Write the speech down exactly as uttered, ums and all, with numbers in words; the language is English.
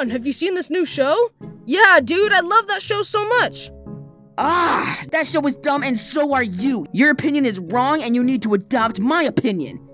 on, have you seen this new show? Yeah, dude, I love that show so much. Ah, that show is dumb and so are you. Your opinion is wrong and you need to adopt my opinion.